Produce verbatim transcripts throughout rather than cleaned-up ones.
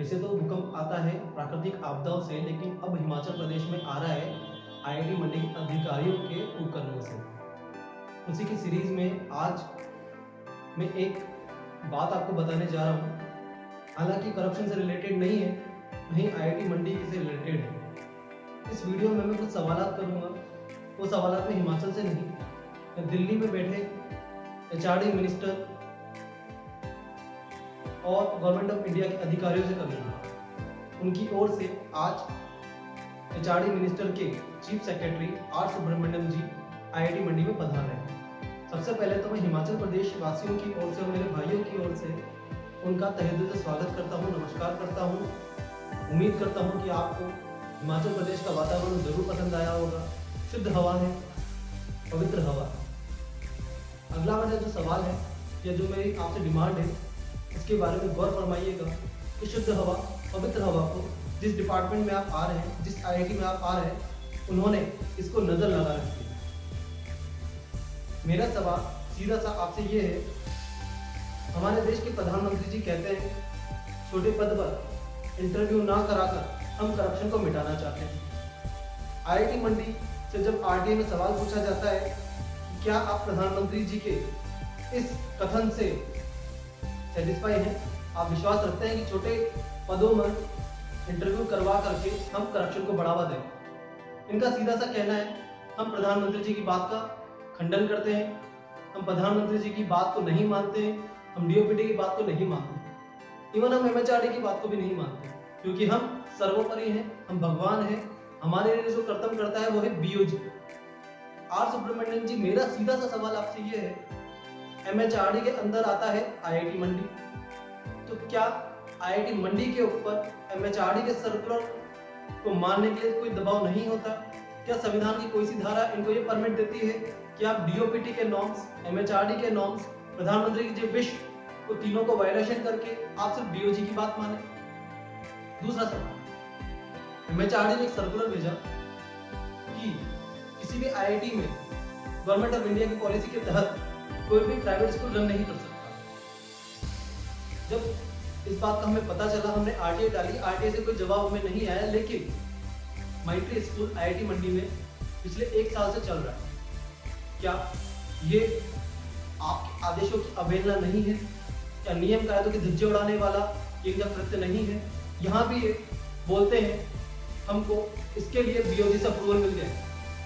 वैसे तो भूकंप आता है प्राकृतिक आपदाओं से, लेकिन अब हिमाचल प्रदेश में आ रहा है आई आई टी मंडी के अधिकारियों के कुकर्मों से। उसी की सीरीज में आज मैं एक बात आपको बताने जा रहा हूँ। हालांकि करप्शन से रिलेटेड नहीं है, वहीं आई आई टी मंडी से रिलेटेड है। इस वीडियो में मैं कुछ सवालात करूँगा। वो सवालात में हिमाचल से नहीं, मैं दिल्ली में बैठे एच आर डी मिनिस्टर और गवर्नमेंट ऑफ इंडिया के अधिकारियों से करूँगा। उनकी ओर से आज एच आर डी मिनिस्टर के chief secretary R Subrahmanyam ji I I T Mandi में पधार रहे हैं। सबसे पहले तो मैं हिमाचल प्रदेश वासियों की ओर से और मेरे भाइयों की ओर से उनका तहे दिल से स्वागत करता हूँ, नमस्कार करता हूँ। उम्मीद करता हूँ कि आपको हिमाचल प्रदेश का वातावरण जरूर पसंद आया होगा। शुद्ध हवा है, पवित्र हवा। अगला मेरा जो सवाल है या जो मेरी आपसे डिमांड है, इसके बारे में गौर फरमाइएगा कि शुद्ध हवा, पवित्र हवा को जिस डिपार्टमेंट में आप आ रहे हैं, जिस आई आई टी में आप आ रहे हैं, उन्होंने इसको नजर लगा रखी है। मेरा सवाल सीधा सा आपसे ये है, हमारे देश के प्रधानमंत्री जी कहते हैं छोटे पद पर इंटरव्यू ना कराकर हम करप्शन को मिटाना चाहते हैं। आई आई टी मंडी से जब आर टी आई में सवाल पूछा जाता है कि क्या आप प्रधानमंत्री जी के इस कथन से सेटिस्फाई हैं, आप विश्वास रखते हैं कि छोटे पदों में इंटरव्यू करवा करके हम करप्शन को बढ़ावा दें। इनका सीधा सा कहना है, हम प्रधानमंत्री जी की बात का खंडन करते हैं, हम प्रधानमंत्री जी की बात को नहीं मानते हैं, हम डी ओ पी टी की बात को नहीं मानते, इवन हम एम एच आर डी की बात को भी नहीं मानते, क्योंकि हम सर्वोपरि हैं, हम भगवान हैं। हमारे लिए जो कर्तव्य करता है वो है B O G R Subrahmanyam ji. मेरा सीधा सा सवाल आपसे ये है, एम एच आर डी के अंदर आता है आई आई टी मंडी, तो क्या आई आई टी मंडी के ऊपर एम एच आर डी के सर्कुलर को मानने के लिए कोई दबाव नहीं होता? क्या संविधान की कोई सी धारा इनको ये परमिट देती है कि आप डी ओ पी टी के norms, M H R D के नॉर्म्स, प्रधानमंत्री की जो विश को तीनों को वायलेशन करके आप सिर्फ बी ओ जी की बात माने? दूसरा सवाल, एम एच आर डी ने एक सर्कुलर भेजा कि किसी भी आई आई टी में गवर्नमेंट ऑफ इंडिया की पॉलिसी के तहत कोई भी प्राइवेट स्कूल रन नहीं कर सकता। जब इस बात का हमें पता चला, हमने आर टी आई डाली, आर टी आई से कोई जवाब हमें नहीं आया, लेकिन माइट्री school I I T Mandi में पिछले एक साल से चल रहा है। क्या ये आपके आदेशों की अवहेलना नहीं है? क्या नियम कायदों के धज्जे उड़ाने वाला ये इनका कृत्य नहीं है? यहाँ भी ये बोलते हैं हमको इसके लिए बी ओ जी से अप्रूवल मिल गया।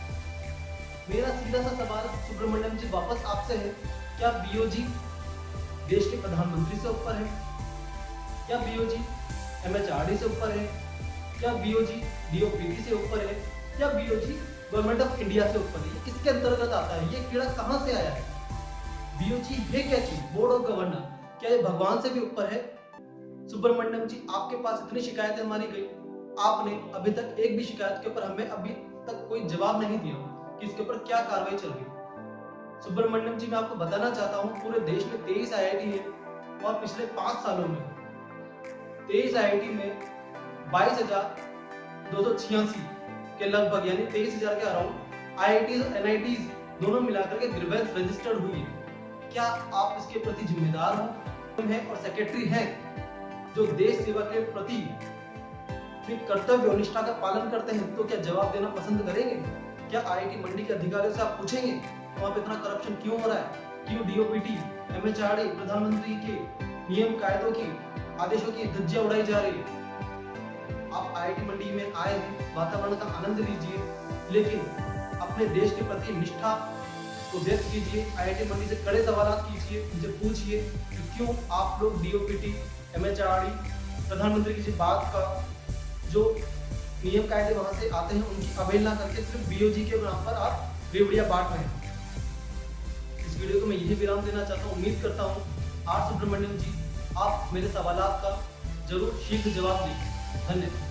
मेरा सीधा सा सवाल सुब्रमण्यम जी वापस आपसे है, क्या बी ओ जी देश के प्रधानमंत्री से ऊपर है? क्या B O G M H R D से ऊपर है? क्या B O G D O P T से ऊपर है? क्या B O G government of India से ऊपर है? किसके अंतर्गत आता है? ये कीड़ा कहां से आया है? बी ओ जी है क्या चीज? बोर्ड ऑफ गवर्नर, क्या ये भगवान से भी ऊपर है? सुब्रमण्यम जी, आपके पास इतनी शिकायतें हमारी गई, आपने अभी तक एक भी शिकायत के ऊपर हमें अभी तक कोई जवाब नहीं दिया कि इसके ऊपर क्या कार्रवाई चल रही। सुब्रमण्यम जी, मैं आपको बताना चाहता हूँ, पूरे देश में तेईस आई आई टी है और पिछले पांच सालों में तेईस आई आई टी में बाईस हजार दो सौ छियासी के लगभग, यानी तेईस हजार के अराउंड आई आई टी और एन आई टी दोनों मिलाकर के ग्रीवेंस रजिस्टर्ड हुई है। क्या आप इसके प्रति जिम्मेदार हो हैं और सेक्रेटरी हैं जो देश सेवा के प्रति अपनी कर्तव्य और निष्ठा का पालन करते हैं, तो क्या जवाब देना पसंद करेंगे? क्या आई आई टी मंडी के अधिकारियों से आप पूछेंगे वहां पे इतना करप्शन क्यों हो रहा है? क्यों D O P T, M H R D, प्रधानमंत्री के नियम कायदों की, आदेशों की धज्जियां उड़ाई जा रही है? आप आई आई टी मंडी में आए हैं, वातावरण का आनंद लीजिए, लेकिन अपने देश के प्रति निष्ठा को व्यक्त कीजिए। आई आई टी मंडी से कड़े सवाल कीजिए, उनसे पूछिए कि क्यों आप लोग D O P T, M H R D, प्रधानमंत्री की बात का जो नियम कायदे वहां से आते हैं उनकी अवहेलना करके सिर्फ बी ओ जी के नाम पर आप रेवड़िया बांट रहे हैं। इस वीडियो को मैं यही विराम देना चाहता हूँ। उम्मीद करता हूँ आर सुब्रमण्यम जी, आप मेरे सवालात का जरूर शीघ्र जवाब दें। धन्यवाद।